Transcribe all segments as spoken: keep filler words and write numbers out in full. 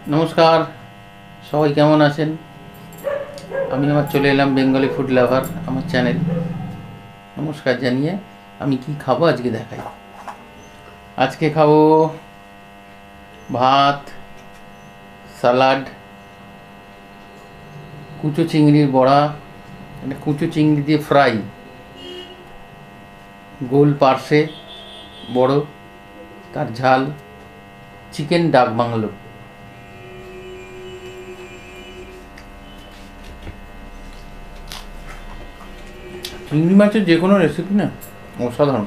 নমস্কার, সবাই কেমন আছেন? আমি আমার চলে এলাম বেঙ্গলি ফুড লাভার আমার চ্যানেল। নমস্কার জানিয়ে আমি কি খাবো আজকে দেখাই। আজকে খাবো ভাত, সালাড, কুচো চিংড়ির বড়া, একটা কুচো চিংড়ি দিয়ে ফ্রাই, গোল পার্শে বড়, তার ঝাল, চিকেন ডাক বাংলো। চিংড়ি মাছের যে কোনো রেসিপি না অসাধারণ।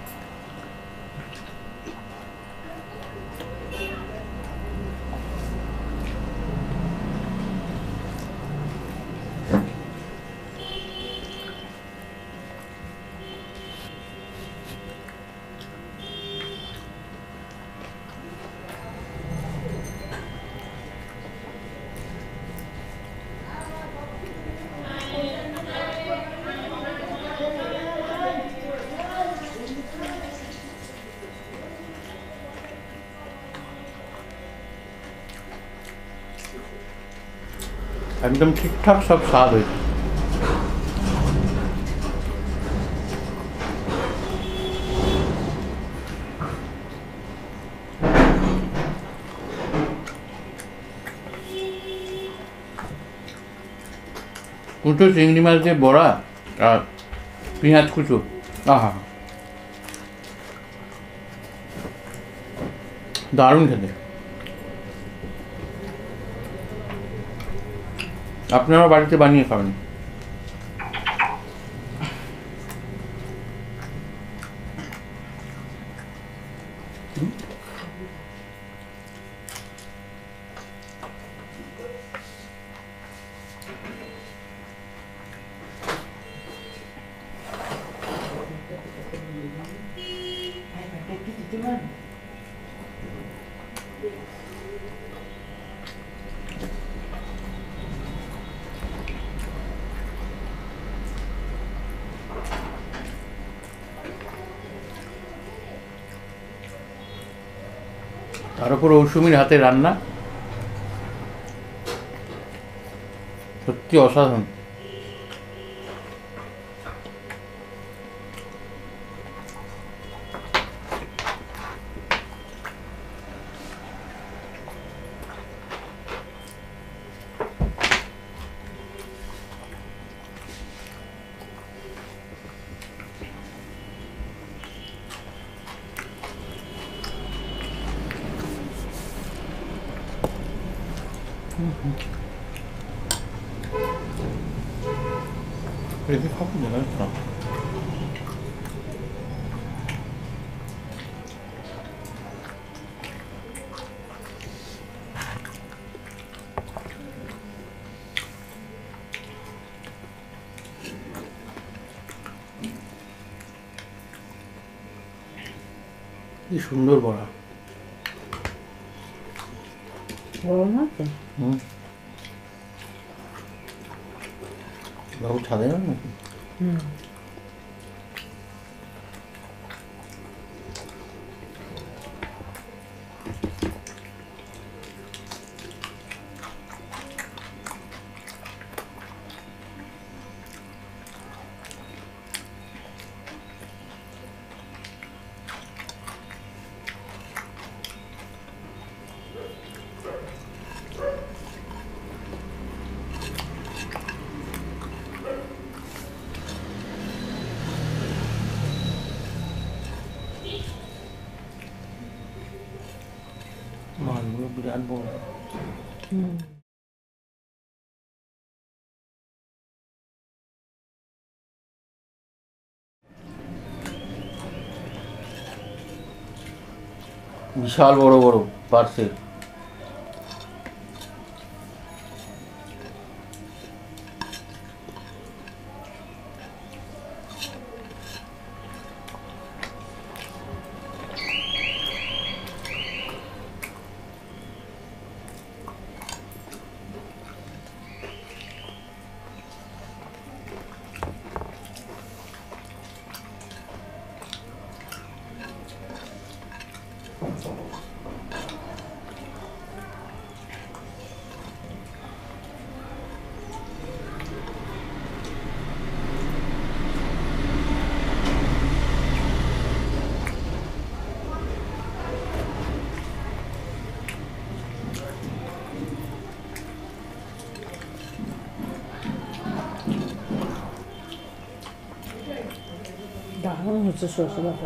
একদম ঠিকঠাক সব স্বাদ হয়েছে। কুচো চিংড়ি মাছ দিয়ে বড়া আর পেঁয়াজ কুচো, আহা দারুণ খেতে। আপনারা বাড়িতে বানিয়ে খাবেন। তার উপর মৌসুমীর হাতে রান্না, সত্যি অসাধারণ। রেখে খাবো না কি সুন্দর বড়া। গরম আছে? হুম, বাবু ছাদে যাবেন নাকি? হুম। মাছগুলো বিরাট বড়। হুম। বিশাল বড় বড় পার্সে। দারুণ হচ্ছে সর্ষে বাটা।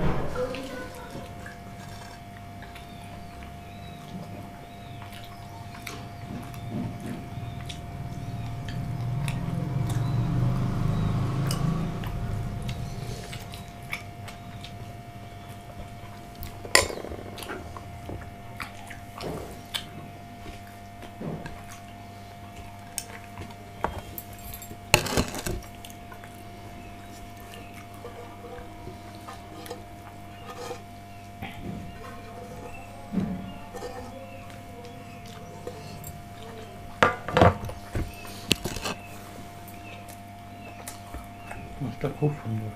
মাছটা খুব সুন্দর।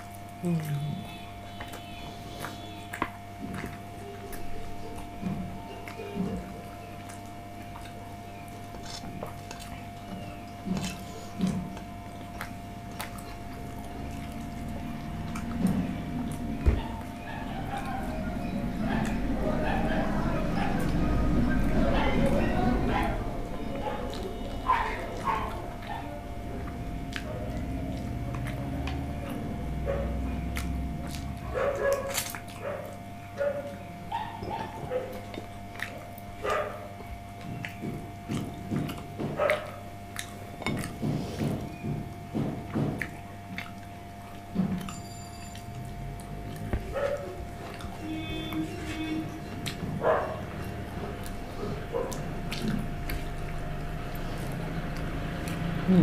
হুম,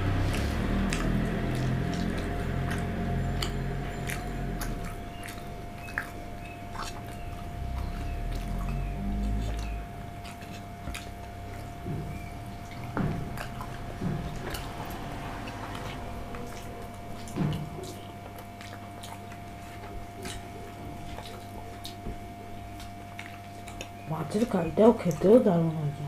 মাছের কালিটাও খেতেও দারুণ হয়েছে।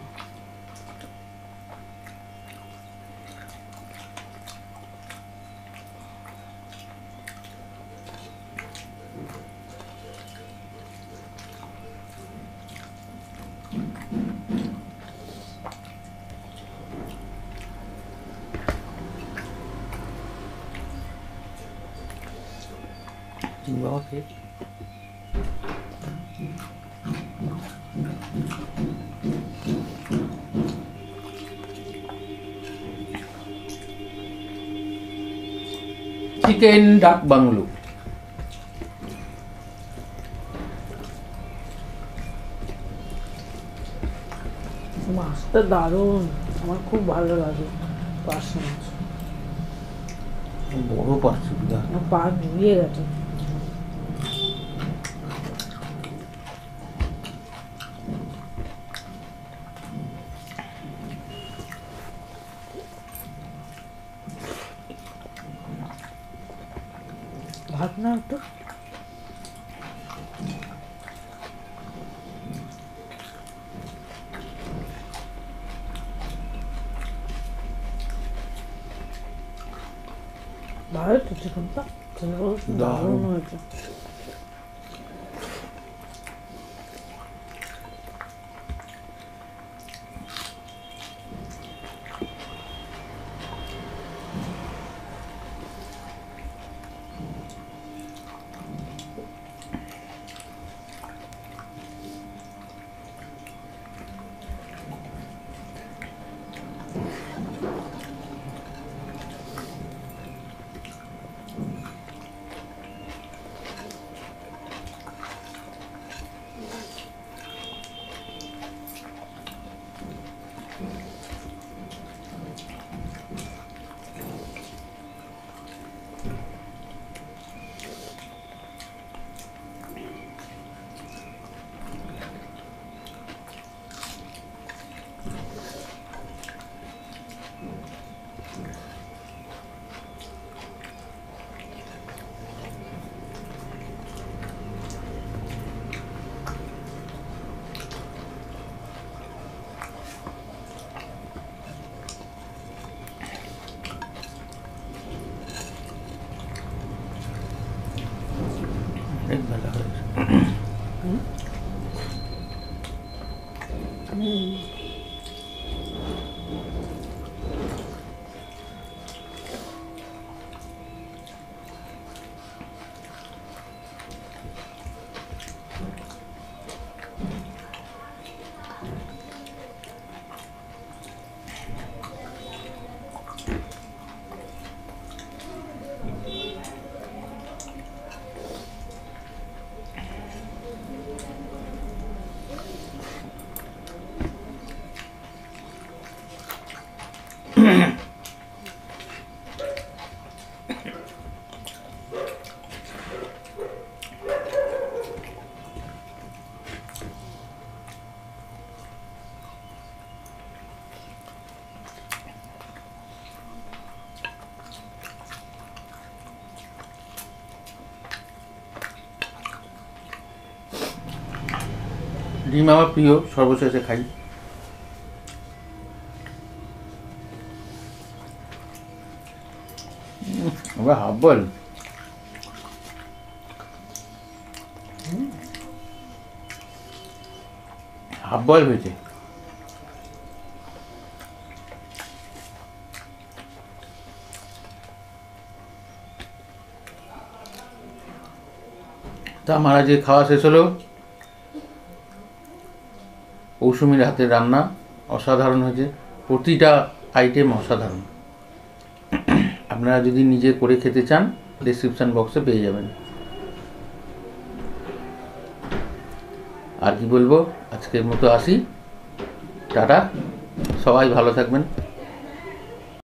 বাবা খেয়ে চিকেন ডাক বাংলো। মাছটা দারুণ, আমার খুব ভালো লাগে পার্শে মাছ। বড় পাচ্ছি বিরাট। আমার পা জুড়িয়ে গেছে। ভাত না একটু ভালো তো চিকেনটা দারুণ হয়েছে। অনেক বেলা হয়েছে। ডিম আমার প্রিয়, সর্বশেষে খাই। আবার হাফ বয়েল, হাফ বয়েল হয়েছে। তা আমার আজকে খাওয়া শেষ হলো। মৌসুমীর হাতের রান্না অসাধারণ হয়েছে, প্রতিটা আইটেম অসাধারণ। আপনারা যদি নিজে করে খেতে চান ডেসক্রিপশন বক্সে পেয়ে যাবেন। আর কি বলবো, আজকের মতো আসি, টাটা, সবাই ভালো থাকবেন।